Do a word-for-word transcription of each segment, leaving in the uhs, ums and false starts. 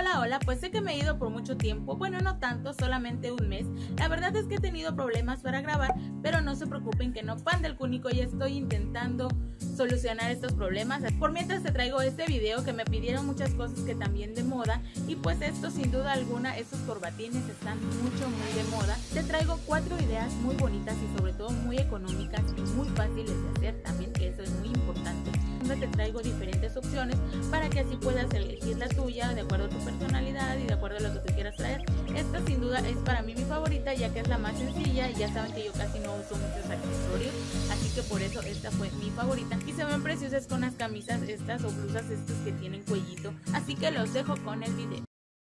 Hola, hola, pues sé que me he ido por mucho tiempo, bueno, no tanto, solamente un mes. La verdad es que he tenido problemas para grabar, pero no se preocupen que no pan del cúnico, ya estoy intentando solucionar estos problemas. Por mientras te traigo este video que me pidieron muchas cosas que también de moda, y pues esto sin duda alguna, estos corbatines están mucho, muy de moda. Te traigo cuatro ideas muy bonitas y sobre todo muy económicas y muy fáciles de hacer también, que eso es muy importante. Te traigo diferentes opciones para que así puedas elegir la tuya de acuerdo a tu personalidad y de acuerdo a lo que tú quieras traer. Esta sin duda es para mí mi favorita, ya que es la más sencilla y ya saben que yo casi no uso muchos accesorios, así que por eso esta fue mi favorita. Y se ven preciosas con las camisas estas o blusas estas que tienen cuellito, así que los dejo con el video.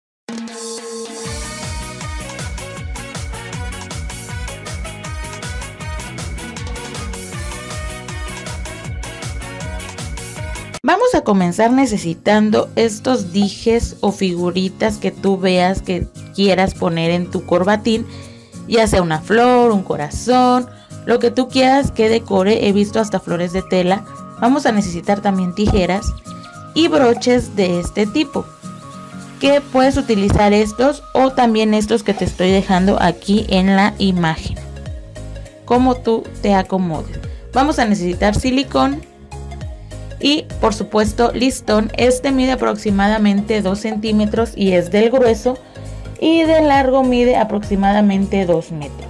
Vamos a comenzar necesitando estos dijes o figuritas que tú veas que quieras poner en tu corbatín, ya sea una flor, un corazón, lo que tú quieras que decore. He visto hasta flores de tela. Vamos a necesitar también tijeras y broches de este tipo, que puedes utilizar estos o también estos que te estoy dejando aquí en la imagen, como tú te acomodes. Vamos a necesitar silicón y por supuesto listón. Este mide aproximadamente dos centímetros y es del grueso, y de largo mide aproximadamente dos metros.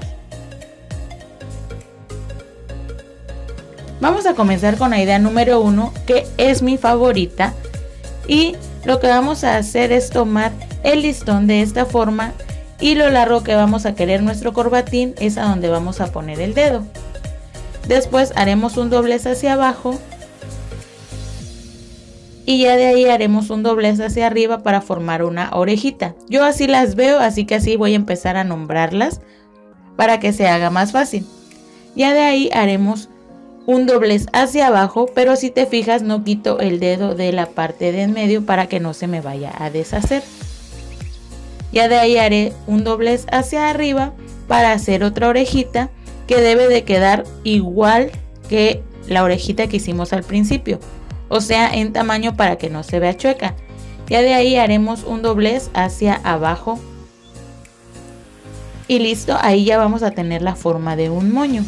Vamos a comenzar con la idea número uno, que es mi favorita, y lo que vamos a hacer es tomar el listón de esta forma y lo largo que vamos a querer nuestro corbatín es a donde vamos a poner el dedo. Después haremos un doblez hacia abajo y ya de ahí haremos un doblez hacia arriba para formar una orejita. Yo así las veo, así que así voy a empezar a nombrarlas para que se haga más fácil. Ya de ahí haremos un doblez hacia abajo, pero si te fijas no quito el dedo de la parte de en medio para que no se me vaya a deshacer. Ya de ahí haré un doblez hacia arriba para hacer otra orejita que debe de quedar igual que la orejita que hicimos al principio, o sea en tamaño para que no se vea chueca. Ya de ahí haremos un doblez hacia abajo y listo, ahí ya vamos a tener la forma de un moño.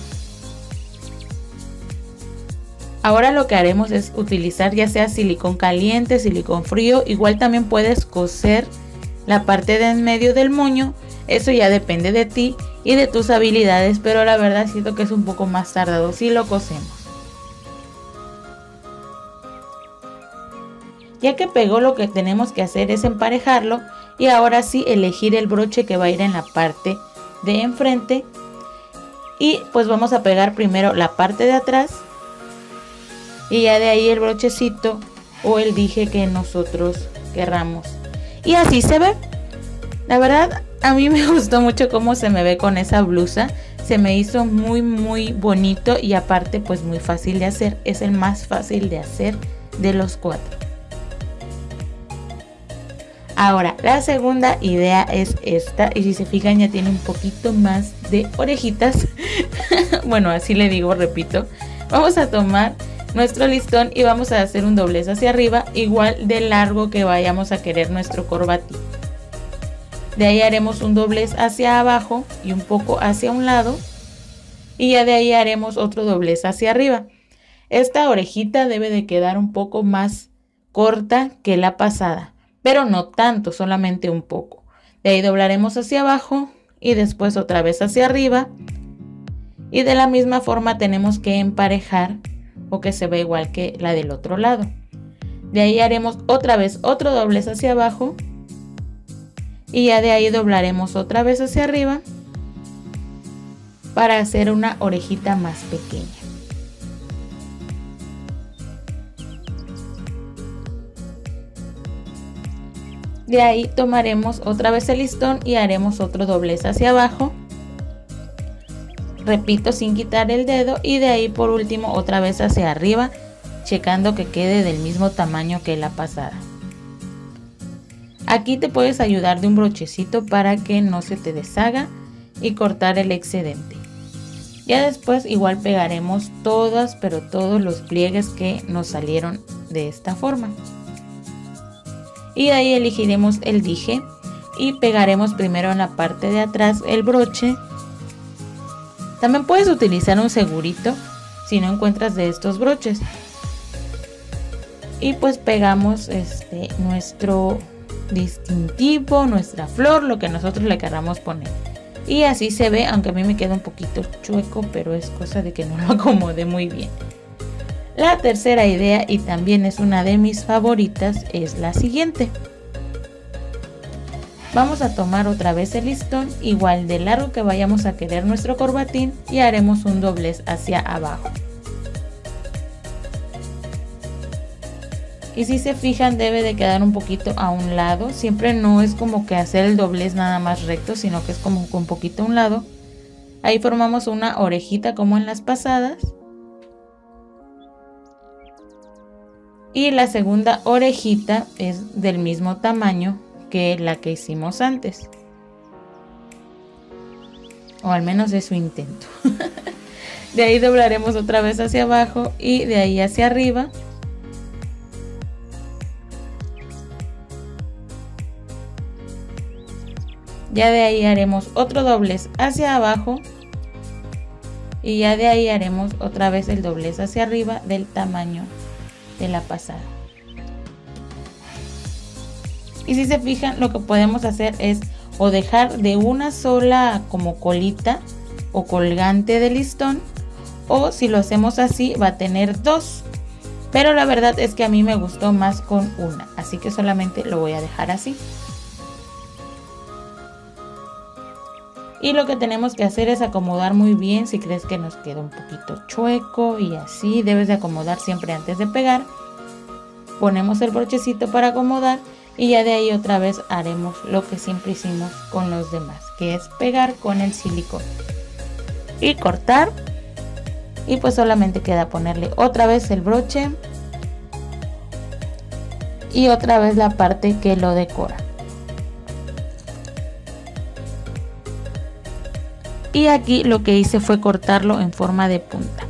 Ahora lo que haremos es utilizar ya sea silicón caliente, silicón frío. Igual también puedes coser la parte de en medio del moño, eso ya depende de ti y de tus habilidades, pero la verdad siento que es un poco más tardado si lo cosemos. Ya que pegó, lo que tenemos que hacer es emparejarlo y ahora sí elegir el broche que va a ir en la parte de enfrente, y pues vamos a pegar primero la parte de atrás y ya de ahí el brochecito o el dije que nosotros querramos, y así se ve. La verdad a mí me gustó mucho cómo se me ve con esa blusa, se me hizo muy muy bonito y aparte pues muy fácil de hacer, es el más fácil de hacer de los cuatro. Ahora la segunda idea es esta, y si se fijan ya tiene un poquito más de orejitas. Bueno, así le digo, repito. Vamos a tomar nuestro listón y vamos a hacer un doblez hacia arriba, igual de largo que vayamos a querer nuestro corbatín. De ahí haremos un doblez hacia abajo y un poco hacia un lado, y ya de ahí haremos otro doblez hacia arriba. Esta orejita debe de quedar un poco más corta que la pasada, pero no tanto, solamente un poco. De ahí doblaremos hacia abajo y después otra vez hacia arriba, y de la misma forma tenemos que emparejar o que se vea igual que la del otro lado. De ahí haremos otra vez otro doblez hacia abajo y ya de ahí doblaremos otra vez hacia arriba para hacer una orejita más pequeña. De ahí tomaremos otra vez el listón y haremos otro doblez hacia abajo, repito sin quitar el dedo, y de ahí por último otra vez hacia arriba, checando que quede del mismo tamaño que la pasada. Aquí te puedes ayudar de un brochecito para que no se te deshaga y cortar el excedente. Ya después igual pegaremos todas, pero todos los pliegues que nos salieron de esta forma. y de ahí elegiremos el dije y pegaremos primero en la parte de atrás el broche. También puedes utilizar un segurito si no encuentras de estos broches. Y pues pegamos este, nuestro distintivo, nuestra flor, lo que nosotros le queramos poner. Y así se ve, aunque a mí me queda un poquito chueco, pero es cosa de que no lo acomode muy bien. La tercera idea, y también es una de mis favoritas, es la siguiente. Vamos a tomar otra vez el listón, igual de largo que vayamos a querer nuestro corbatín, y haremos un doblez hacia abajo. Y si se fijan, debe de quedar un poquito a un lado. Siempre no es como que hacer el doblez nada más recto, sino que es como un poquito a un lado. Ahí formamos una orejita como en las pasadas. Y la segunda orejita es del mismo tamaño que la que hicimos antes. O al menos es su intento. De ahí doblaremos otra vez hacia abajo y de ahí hacia arriba. Ya de ahí haremos otro doblez hacia abajo y ya de ahí haremos otra vez el doblez hacia arriba del tamaño de la pasada. Y si se fijan, lo que podemos hacer es o dejar de una sola como colita o colgante de listón, o si lo hacemos así va a tener dos, pero la verdad es que a mí me gustó más con una, así que solamente lo voy a dejar así. Y lo que tenemos que hacer es acomodar muy bien. Si crees que nos queda un poquito chueco y así, debes de acomodar siempre antes de pegar. Ponemos el brochecito para acomodar y ya de ahí otra vez haremos lo que siempre hicimos con los demás, que es pegar con el silicón y cortar. Y pues solamente queda ponerle otra vez el broche y otra vez la parte que lo decora. Y aquí lo que hice fue cortarlo en forma de punta.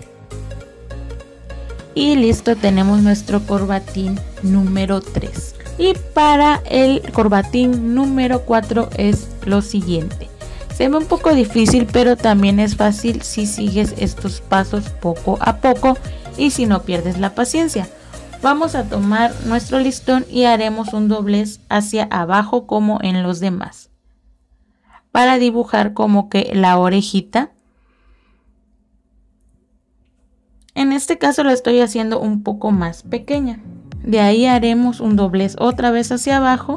Y listo, tenemos nuestro corbatín número tres. Y para el corbatín número cuatro es lo siguiente. Se ve un poco difícil, pero también es fácil si sigues estos pasos poco a poco y si no pierdes la paciencia. Vamos a tomar nuestro listón y haremos un doblez hacia abajo como en los demás, para dibujar como que la orejita. En este caso la estoy haciendo un poco más pequeña. De ahí haremos un doblez otra vez hacia abajo.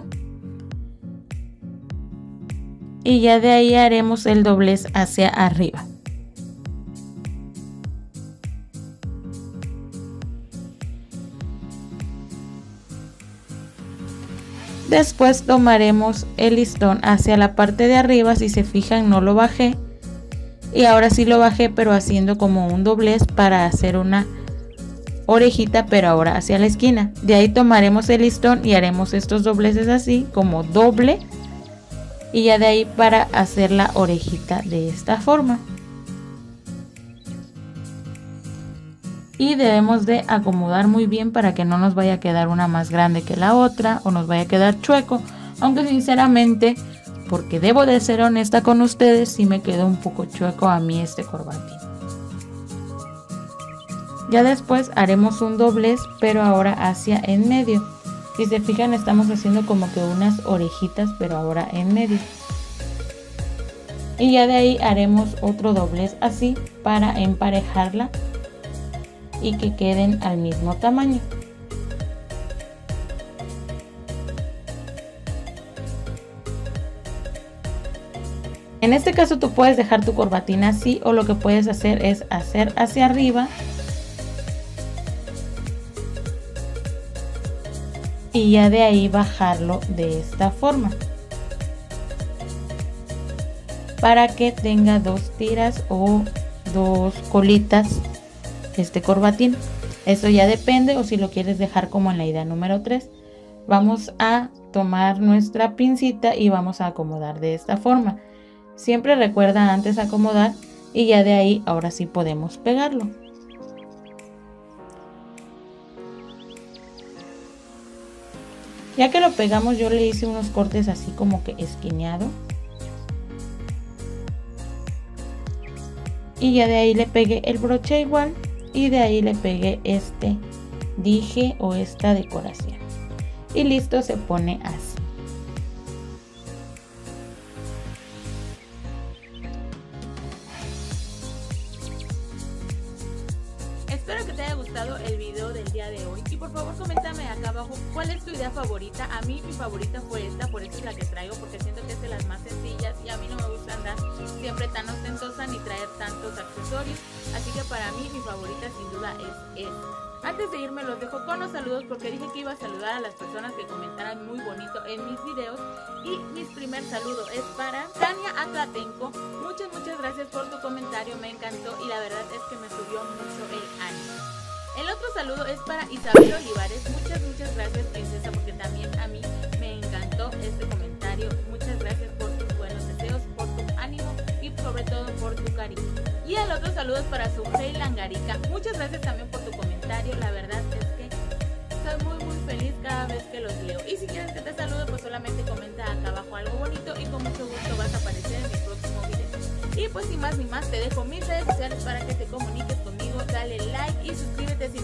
Y ya de ahí haremos el doblez hacia arriba. Después tomaremos el listón hacia la parte de arriba. Si se fijan, no lo bajé. Y ahora sí lo bajé, pero haciendo como un doblez para hacer una orejita, pero ahora hacia la esquina. De ahí tomaremos el listón y haremos estos dobleces así, como doble. Y ya de ahí para hacer la orejita de esta forma. Y debemos de acomodar muy bien para que no nos vaya a quedar una más grande que la otra o nos vaya a quedar chueco. Aunque sinceramente, porque debo de ser honesta con ustedes, sí me quedó un poco chueco a mí este corbatín. Ya después haremos un doblez, pero ahora hacia en medio. Si se fijan, estamos haciendo como que unas orejitas, pero ahora en medio. Y ya de ahí haremos otro doblez así para emparejarla y que queden al mismo tamaño. En este caso tú puedes dejar tu corbatina así, o lo que puedes hacer es hacer hacia arriba y ya de ahí bajarlo de esta forma para que tenga dos tiras o dos colitas este corbatín. Eso ya depende, o si lo quieres dejar como en la idea número tres. Vamos a tomar nuestra pincita y vamos a acomodar de esta forma. Siempre recuerda antes acomodar y ya de ahí ahora sí podemos pegarlo. Ya que lo pegamos, yo le hice unos cortes así como que esquineado. Y ya de ahí le pegué el broche igual. Y de ahí le pegué este dije o esta decoración. Y listo, se pone así. Espero que te haya gustado el video del día de hoy y por favor coméntame acá abajo cuál es tu idea favorita. A mí mi favorita fue esta, por eso es la que traigo, porque siento que es de las más sencillas y a mí no me gusta andar siempre tan ostentosa ni traer tantos accesorios, así que para mí mi favorita sin duda es esta. Antes de irme los dejo con los saludos porque dije que iba a saludar a las personas que comentaran muy bonito en mis videos. Y mi primer saludo es para Tania Atlatenco. Muchas, muchas gracias por tu comentario, me encantó y la verdad es que me subió mucho el ánimo. El otro saludo es para Isabel Olivares. Muchas, muchas gracias, princesa, porque también a mí me encantó este comentario. Muchas gracias por tus buenos deseos, por tu ánimo y sobre todo por tu cariño. Y el otro saludo es para Sujei Langarica. Muchas gracias también por tu comentario. La verdad es que estoy muy muy feliz cada vez que los leo. Y si quieres que te salude, pues solamente comenta acá abajo algo bonito y con mucho gusto vas a aparecer en mi próximo video. Y pues sin más ni más, te dejo mis redes sociales para que te comuniques conmigo. Dale like y suscríbete si